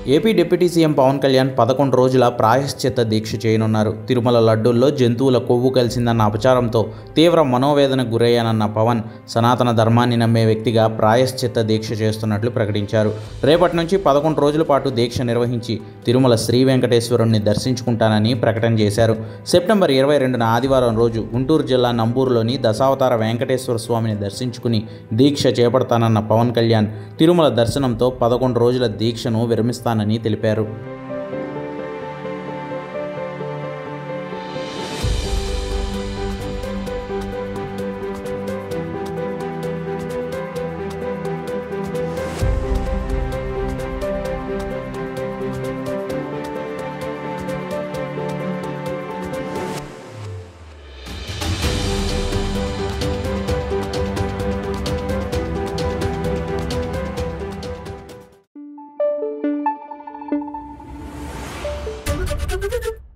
AP deputy CM Pawan Kalyan 11 రోజుల ప్రాయశ్చిత్త దీక్ష చేయనున్నారు. తిరుమల లడ్డూల్లో జంతువుల కొవ్వు కలిసిందన్న అపచారంతో తీవ్ర మనోవేదనకు గురయ్యానన్న పవన్ సనాతన ధర్మాన్ని నమ్మే వ్యక్తిగా ప్రాయశ్చిత్త దీక్ష చేస్తున్నట్లు ప్రకటించారు. రేపటి నుంచి 11 రోజుల పాటు దీక్ష నిర్వహించి తిరుమల శ్రీ వెంకటేశ్వరుణ్ణి దర్శించుకుంటానని ప్రకటన చేశారు. సెప్టెంబర్ 22న ఆదివారం రోజు గుంటూరు జిల్లా నంబూరులోని దశావతార వెంకటేశ్వర స్వామిని దర్శించుకుని దీక్ష చేపడతానన్న పవన్ కళ్యాణ్ తిరుమల దర్శనంతో 11 రోజుల దీక్షను విరమిస్తానని తెలిపారు. Thank you.